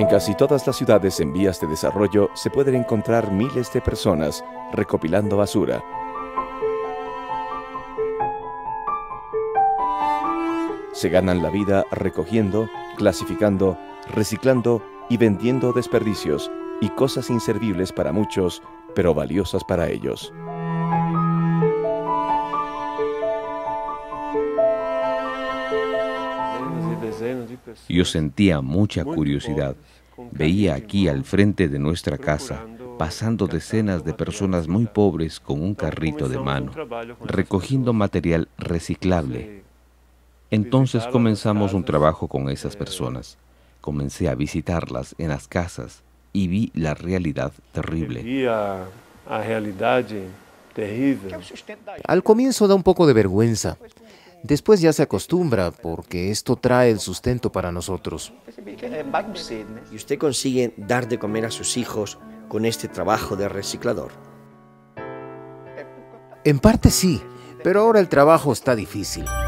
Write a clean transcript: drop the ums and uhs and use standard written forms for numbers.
En casi todas las ciudades en vías de desarrollo se pueden encontrar miles de personas recopilando basura. Se ganan la vida recogiendo, clasificando, reciclando y vendiendo desperdicios y cosas inservibles para muchos, pero valiosas para ellos. Yo sentía mucha curiosidad. Veía aquí al frente de nuestra casa, pasando decenas de personas muy pobres con un carrito de mano, recogiendo material reciclable. Entonces comenzamos un trabajo con esas personas. Comencé a visitarlas en las casas y vi la realidad terrible. Al comienzo da un poco de vergüenza. Después ya se acostumbra porque esto trae el sustento para nosotros. ¿Y usted consigue dar de comer a sus hijos con este trabajo de reciclador? En parte sí, pero ahora el trabajo está difícil.